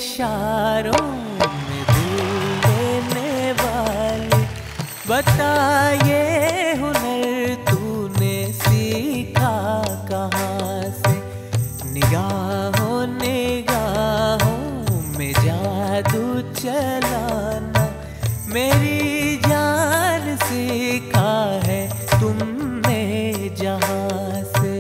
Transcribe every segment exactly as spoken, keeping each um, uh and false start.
इशारों में दिल लेने वाले, बता ये हुनर तूने सीखा कहाँ से? निगाहों निगाहों में जादू चलाना मेरी जान सीखा है तुमने जहाँ से।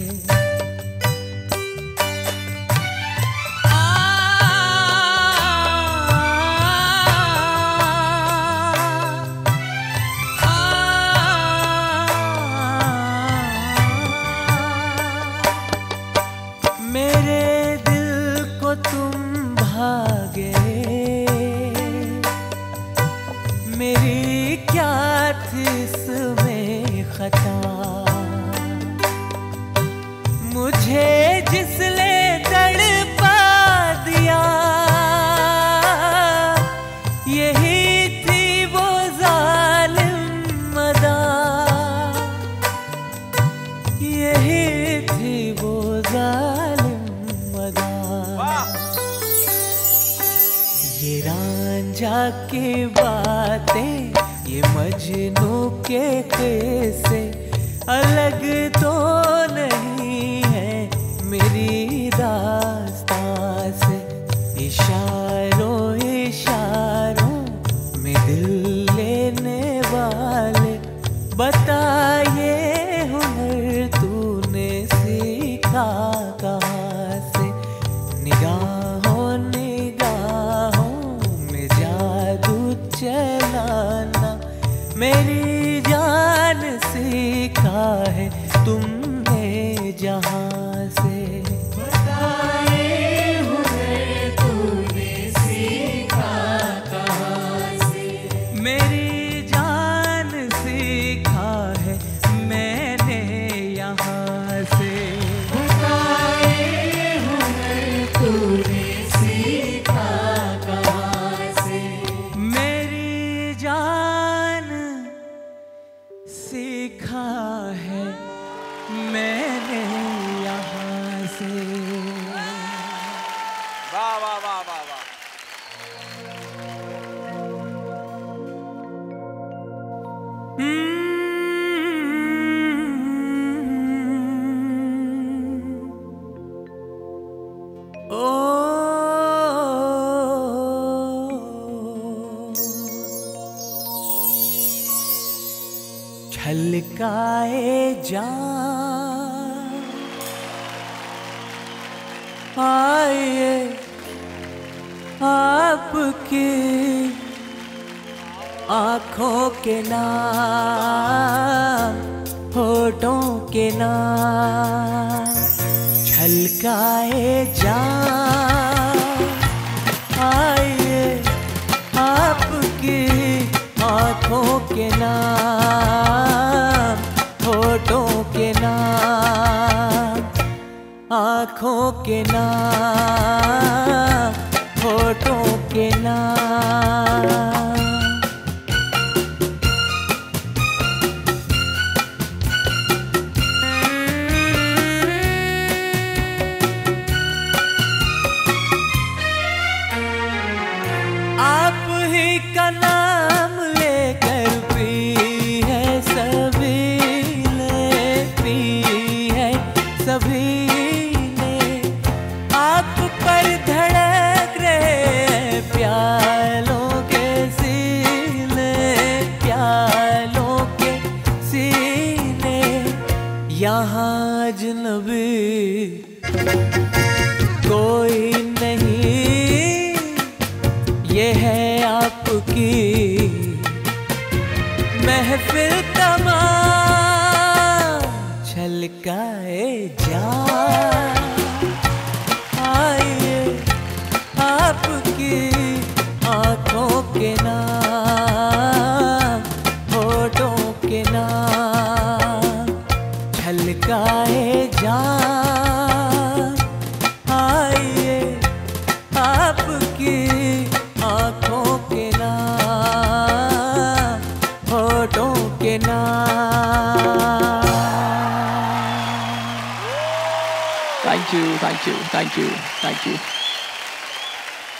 मेरे दिल को तुम भागे, मेरी क्या थी इसमें खता? मुझे जिसने तड़पा दिया, यही थी वो जालिम अदा, यही थी वो जालिम अदा। ये रांझा की बातें, ये मजनू के किस्से अलग तो नहीं है मेरी दास्तां से। इशारों इशारों में दिल लेने वाले, बता ये हुनर तूने सीखा कहाँ से? निगाहों निगाहों में जादू चलाना मेरी जान सीखा है तुमने जहाँ से। बताए हुनर तूने सीखा कहाँ से? मेरी जान सीखा है मैंने यहाँ से। बताए हुनर तूने सीखा कहाँ से? मेरी जान सीखा है मैंने यहाँ से। वाह वाह वाह वाह वाह। ओ छलकाए जान आए आपकी आँखों के नाम, होठों के नाम। छलकाए जान आए आपकी आँखों के नाम, होठों के नाम। आँखों के नाम, होठों के नाम। आप ही का नाम लेकर पी है सभी ने, पी है सभी ने। आप पर धड़क रहे प्यालों के सीने, प्यालों के सीने। यहाँ अजनबी कोई नहीं, ये है आपकी महफिल तमाम। छलकाए जान आइए आपकी आँखों के नाम, होठों के नाम। छलकाए जान आइए आपकी आँखों के नाम, होठों के नाम। Thank you, thank you, thank you, thank you.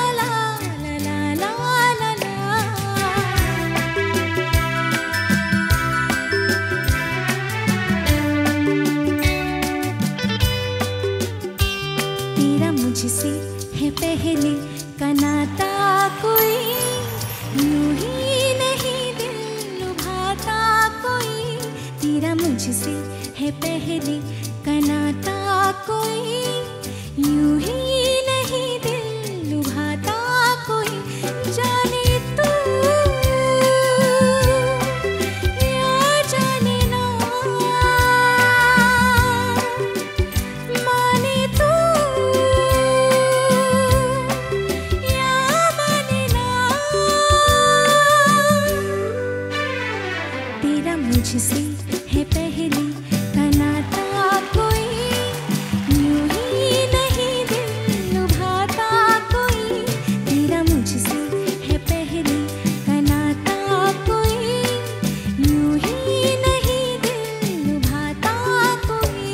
मुझसे है पहले का नाता कोई, यूं ही नहीं दिल लुभाता कोई। तेरा मुझसे है पहले का नाता कोई, यूं ही नहीं दिल लुभाता कोई। जाने तू या जाने ना, माने तू मुझसे है पहले का नाता कोई, यूं ही नहीं दिल लुभाता कोई। तेरा मुझसे है पहले का नाता कोई, यूं ही नहीं दिल लुभाता कोई।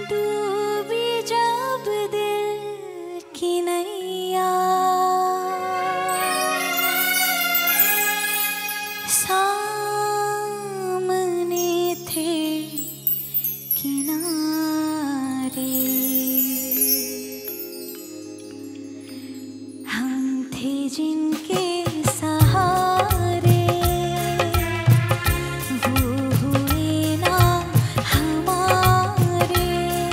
डूबी जब दिल की नैया, सामने थे किनारे, हम थे जिनके सहारे, वो हुए ना हमारे।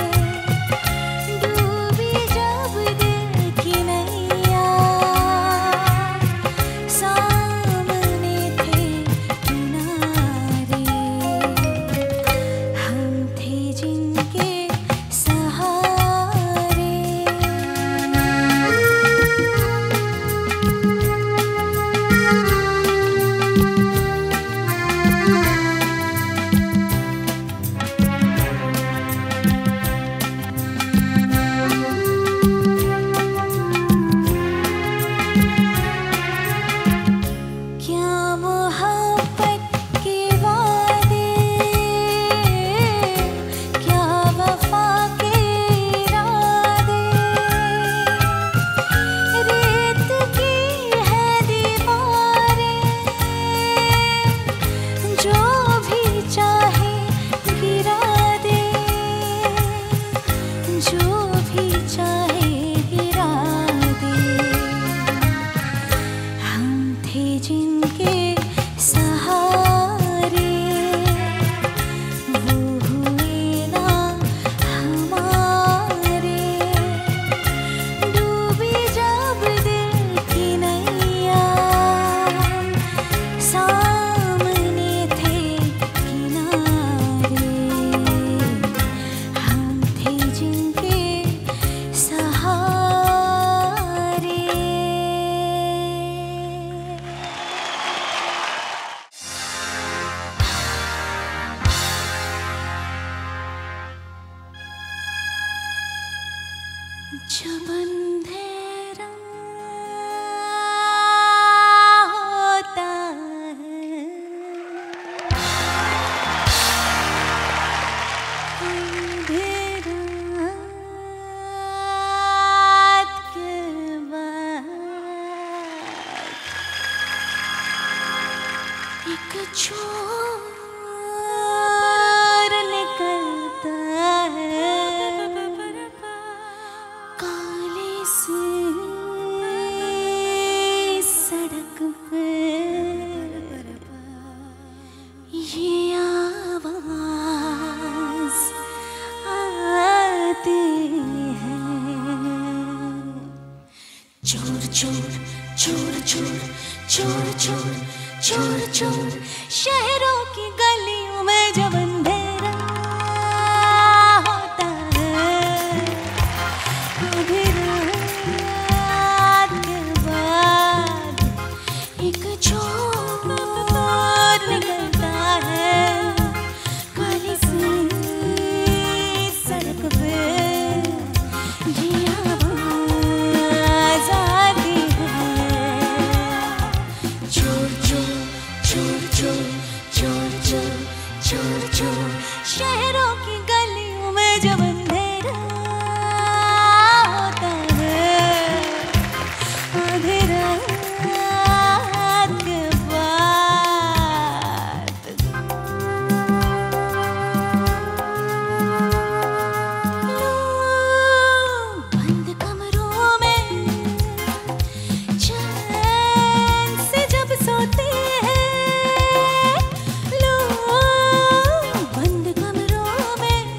डूबी जब दिल की नैया, सामने थे किनारे, हम थे जिनके सहारे। क्या मोहब्बत के वादे, क्या वफा के इरादे, रेत की है दीवारें, जो भी चाहे गिरा दे, जो भी चाहे गिरा दे। हम थे जिनके सहारे, वो हुए ना हमारे। डूबी जब दिल की नैया, सामने थे किनारे, हम थे जिनके सहारे। जब अंधेरा होता है, अंधेरा रात के बाद एक चोर निकलता है, काले से सड़क पे ये आवाज आती है। चोर चोर चोर चोर चोर चोर चोर चोर, शहरों की गलियों में जब अंधेरा होता है, आधी रात के बाद एक चोर निकलता है, काली सी सड़क पे ये आवाज आती है। चोर चोर चोर चोर चोर चोर चोर चोर, शहरों की गलियों में जब अंधेरा होता है, आधी रात के बाद। लोग बंद कमरों में चैन से जब सोते हैं, लोग बंद कमरों में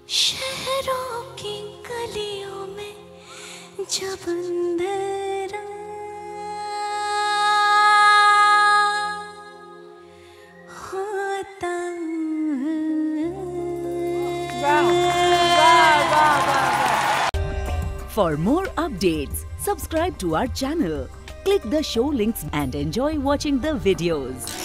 शहरों की गलियों में जब अंधेरा होता For more updates, subscribe to our channel, click the show links and enjoy watching the videos.